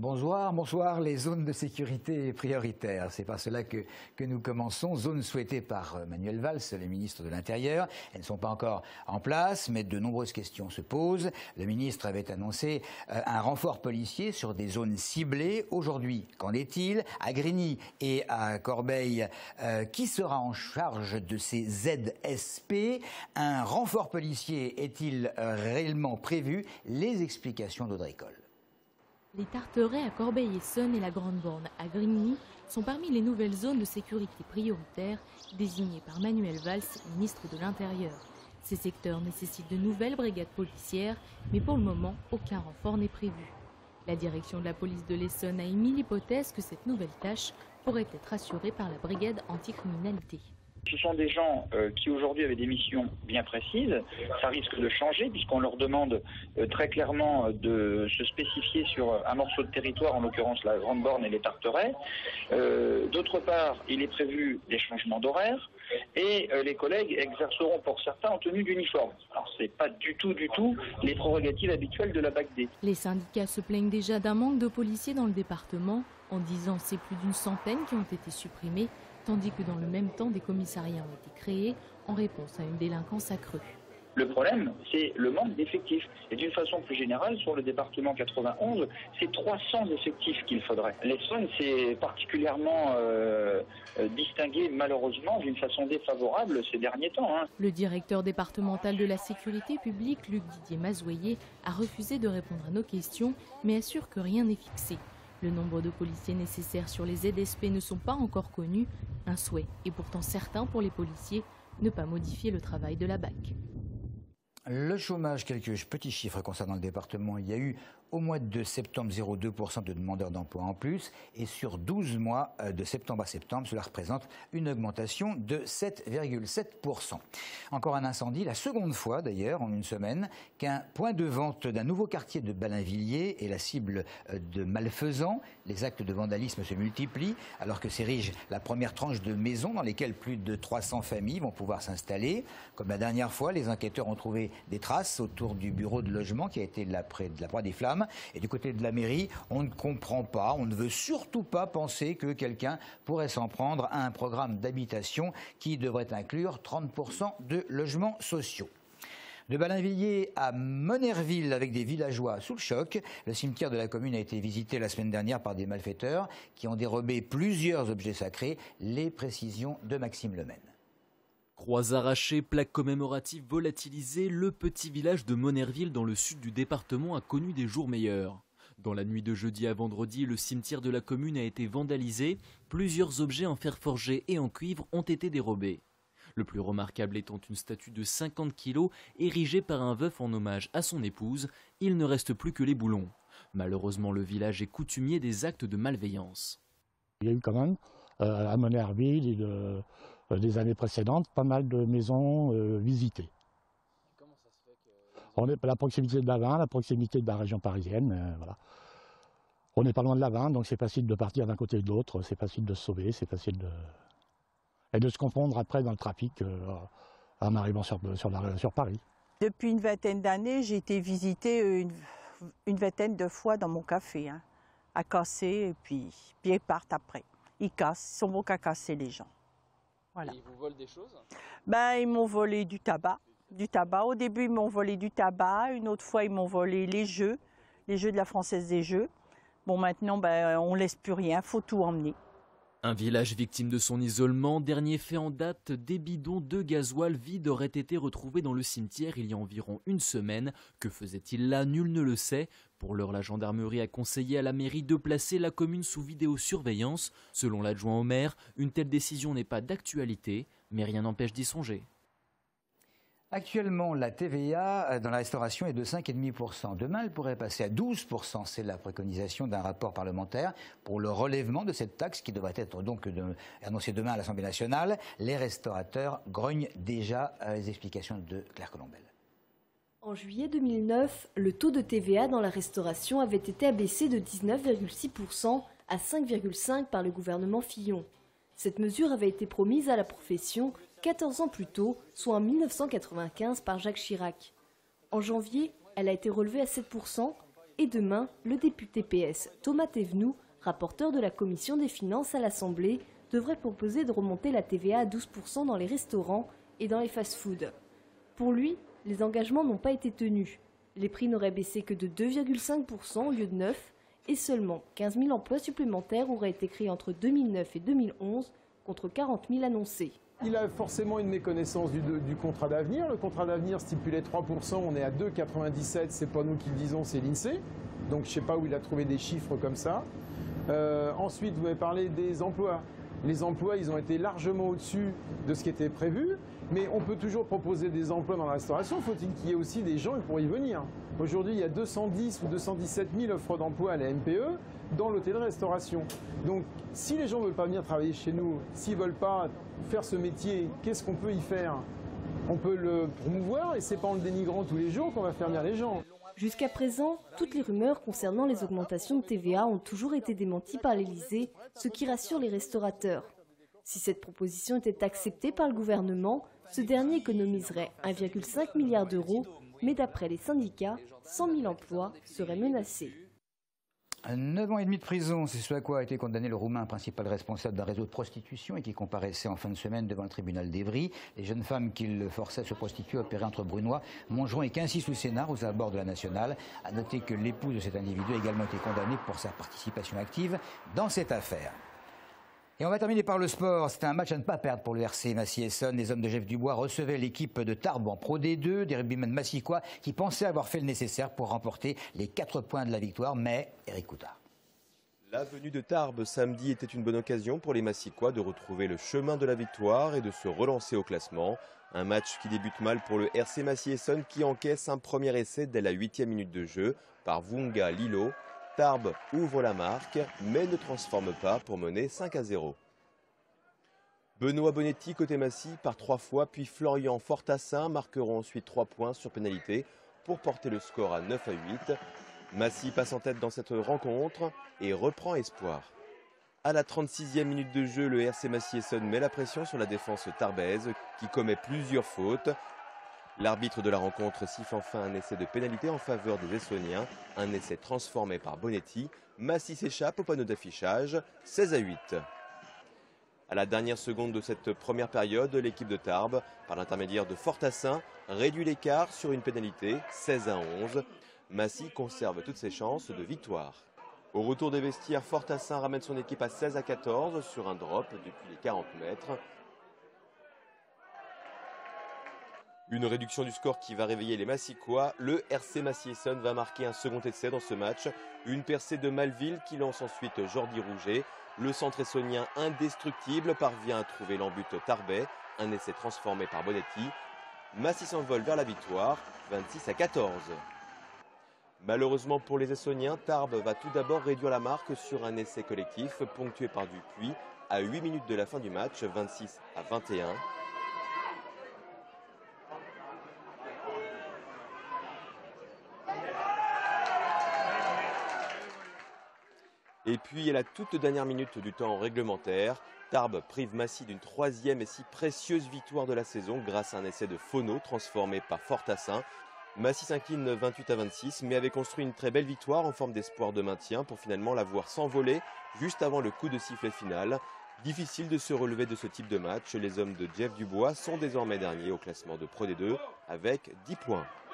Bonsoir. Les zones de sécurité prioritaires, c'est par cela que nous commençons. Zones souhaitées par Manuel Valls, le ministre de l'Intérieur. Elles ne sont pas encore en place, mais de nombreuses questions se posent. Le ministre avait annoncé un renfort policier sur des zones ciblées. Aujourd'hui, qu'en est-il? À Grigny et à Corbeil, qui sera en charge de ces ZSP? Un renfort policier est-il réellement prévu? Les explications d'Audrey Coll. Les Tarterets à Corbeil-Essonnes et la Grande Borne à Grigny sont parmi les nouvelles zones de sécurité prioritaires désignées par Manuel Valls, ministre de l'Intérieur. Ces secteurs nécessitent de nouvelles brigades policières, mais pour le moment, aucun renfort n'est prévu. La direction de la police de l'Essonne a émis l'hypothèse que cette nouvelle tâche pourrait être assurée par la brigade anticriminalité. Ce sont des gens qui aujourd'hui avaient des missions bien précises. Ça risque de changer puisqu'on leur demande très clairement de se spécifier sur un morceau de territoire, en l'occurrence la Grande Borne et les Tarterets. D'autre part, il est prévu des changements d'horaire et les collègues exerceront pour certains en tenue d'uniforme. Alors c'est pas du tout les prérogatives habituelles de la BAC-D. Les syndicats se plaignent déjà d'un manque de policiers dans le département. En 10 ans, c'est plus d'une centaine qui ont été supprimés, tandis que dans le même temps, des commissariats ont été créés en réponse à une délinquance accrue. Le problème, c'est le manque d'effectifs. Et d'une façon plus générale, sur le département 91, c'est 300 effectifs qu'il faudrait. L'Essonne s'est particulièrement distingué, malheureusement, d'une façon défavorable ces derniers temps. Le directeur départemental de la sécurité publique, Luc Didier-Mazoyer, a refusé de répondre à nos questions, mais assure que rien n'est fixé. Le nombre de policiers nécessaires sur les ZSP ne sont pas encore connus. Un souhait est pourtant certain pour les policiers, ne pas modifier le travail de la BAC. Le chômage, quelques petits chiffres concernant le département. Il y a eu au mois de septembre 0,2% de demandeurs d'emploi en plus et sur 12 mois de septembre à septembre, cela représente une augmentation de 7,7%. Encore un incendie, la seconde fois d'ailleurs en une semaine qu'un point de vente d'un nouveau quartier de Ballainvilliers est la cible de malfaisants. Les actes de vandalisme se multiplient alors que s'érige la première tranche de maisons dans lesquelles plus de 300 familles vont pouvoir s'installer. Comme la dernière fois, les enquêteurs ont trouvé des traces autour du bureau de logement qui a été près de la proie des flammes. Et du côté de la mairie, on ne comprend pas, on ne veut surtout pas penser que quelqu'un pourrait s'en prendre à un programme d'habitation qui devrait inclure 30% de logements sociaux. De Ballainvilliers à Monnerville avec des villageois sous le choc, le cimetière de la commune a été visité la semaine dernière par des malfaiteurs qui ont dérobé plusieurs objets sacrés. Les précisions de Maxime Lemaine. Croix arrachées, plaques commémoratives volatilisées, le petit village de Monnerville dans le sud du département a connu des jours meilleurs. Dans la nuit de jeudi à vendredi, le cimetière de la commune a été vandalisé. Plusieurs objets en fer forgé et en cuivre ont été dérobés. Le plus remarquable étant une statue de 50 kilos érigée par un veuf en hommage à son épouse. Il ne reste plus que les boulons. Malheureusement, le village est coutumier des actes de malveillance. Il y a eu quand même à Monnerville des années précédentes, pas mal de maisons visitées. Comment ça se fait que... On est à la proximité de Lavin, la proximité de la région parisienne. Voilà. On n'est pas loin de Lavin, donc c'est facile de partir d'un côté ou de l'autre, c'est facile de se sauver, c'est facile de se confondre après dans le trafic en arrivant sur Paris. Depuis une vingtaine d'années, j'ai été visiter une vingtaine de fois dans mon café, à casser, et puis ils partent après. Ils cassent, ils sont bons qu'à casser les gens. Voilà. Et ils vous volent des choses? Ils m'ont volé du tabac. Au début, ils m'ont volé du tabac. Une autre fois, ils m'ont volé les jeux de la Française des Jeux. Bon, maintenant, on ne laisse plus rien, il faut tout emmener. Un village victime de son isolement. Dernier fait en date, des bidons de gasoil vides auraient été retrouvés dans le cimetière il y a environ une semaine. Que faisait-il là? Nul ne le sait. Pour l'heure, la gendarmerie a conseillé à la mairie de placer la commune sous vidéosurveillance. Selon l'adjoint au maire, une telle décision n'est pas d'actualité, mais rien n'empêche d'y songer. Actuellement, la TVA dans la restauration est de 5,5%. Demain, elle pourrait passer à 12%. C'est la préconisation d'un rapport parlementaire pour le relèvement de cette taxe qui devrait être donc annoncée demain à l'Assemblée nationale. Les restaurateurs grognent déjà. Les explications de Claire Colombel. En juillet 2009, le taux de TVA dans la restauration avait été abaissé de 19,6% à 5,5% par le gouvernement Fillon. Cette mesure avait été promise à la profession 14 ans plus tôt, soit en 1995 par Jacques Chirac. En janvier, elle a été relevée à 7%, Et demain, le député PS Thomas Thévenoud, rapporteur de la commission des finances à l'Assemblée, devrait proposer de remonter la TVA à 12% dans les restaurants et dans les fast-foods. Pour lui, les engagements n'ont pas été tenus. Les prix n'auraient baissé que de 2,5% au lieu de 9%, et seulement 15 000 emplois supplémentaires auraient été créés entre 2009 et 2011, contre 40 000 annoncés. Il a forcément une méconnaissance du contrat d'avenir. Le contrat d'avenir stipulait 3%, on est à 2,97%, c'est pas nous qui le disons, c'est l'INSEE. Donc je ne sais pas où il a trouvé des chiffres comme ça. Ensuite, vous m'avez parlé des emplois. Les emplois, ils ont été largement au-dessus de ce qui était prévu, mais on peut toujours proposer des emplois dans la restauration. Faut-il qu'il y ait aussi des gens pour y venir? Aujourd'hui, il y a 210 ou 217 000 offres d'emploi à la MPE dans l'hôtellerie-restauration. Donc, si les gens ne veulent pas venir travailler chez nous, s'ils ne veulent pas faire ce métier, qu'est-ce qu'on peut y faire? On peut le promouvoir et c'est pas en le dénigrant tous les jours qu'on va faire venir les gens. Jusqu'à présent, toutes les rumeurs concernant les augmentations de TVA ont toujours été démenties par l'Élysée, ce qui rassure les restaurateurs. Si cette proposition était acceptée par le gouvernement, ce dernier économiserait 1,5 milliard d'euros, mais d'après les syndicats, 100 000 emplois seraient menacés. 9 ans et demi de prison, c'est ce à quoi a été condamné le Roumain principal responsable d'un réseau de prostitution et qui comparaissait en fin de semaine devant le tribunal d'Evry. Les jeunes femmes qui le forçaient à se prostituer opéraient entre Brunois, Montjoint et Quincy-sous-Sénart, aux abords de la Nationale. À noter que l'épouse de cet individu a également été condamnée pour sa participation active dans cette affaire. Et on va terminer par le sport. C'était un match à ne pas perdre pour le RC Massy-Essonne. Les hommes de Jeff Dubois recevaient l'équipe de Tarbes en Pro D2, des rugbymen massicois qui pensaient avoir fait le nécessaire pour remporter les 4 points de la victoire. Mais Eric Coutard. La venue de Tarbes samedi était une bonne occasion pour les Massicois de retrouver le chemin de la victoire et de se relancer au classement. Un match qui débute mal pour le RC Massy-Essonne qui encaisse un premier essai dès la 8e minute de jeu par Vunga Lilo. Tarbes ouvre la marque, mais ne transforme pas pour mener 5-0. Benoît Bonetti côté Massy par 3 fois, puis Florian Fortassin marqueront ensuite 3 points sur pénalité pour porter le score à 9-8. Massy passe en tête dans cette rencontre et reprend espoir. À la 36e minute de jeu, le RC Massy-Essonne met la pression sur la défense tarbaise qui commet plusieurs fautes. L'arbitre de la rencontre siffle enfin un essai de pénalité en faveur des Essonniens, un essai transformé par Bonetti. Massy s'échappe au panneau d'affichage, 16-8. À la dernière seconde de cette première période, l'équipe de Tarbes, par l'intermédiaire de Fortassin, réduit l'écart sur une pénalité, 16-11. Massy conserve toutes ses chances de victoire. Au retour des vestiaires, Fortassin ramène son équipe à 16-14 sur un drop depuis les 40 mètres. Une réduction du score qui va réveiller les Massicois. Le RC Massy-Essonne va marquer un second essai dans ce match. Une percée de Malville qui lance ensuite Jordi Rouget. Le centre essonnien indestructible parvient à trouver l'embut tarbais. Un essai transformé par Bonetti. Massy s'envole vers la victoire, 26-14. Malheureusement pour les Essonniens, Tarbes va tout d'abord réduire la marque sur un essai collectif ponctué par Dupuis à 8 minutes de la fin du match, 26-21. Et puis à la toute dernière minute du temps réglementaire, Tarbes prive Massy d'une 3e et si précieuse victoire de la saison grâce à un essai de Fono transformé par Fortassin. Massy s'incline 28-26 mais avait construit une très belle victoire en forme d'espoir de maintien pour finalement la voir s'envoler juste avant le coup de sifflet final. Difficile de se relever de ce type de match, les hommes de Jeff Dubois sont désormais derniers au classement de Pro D2 avec 10 points.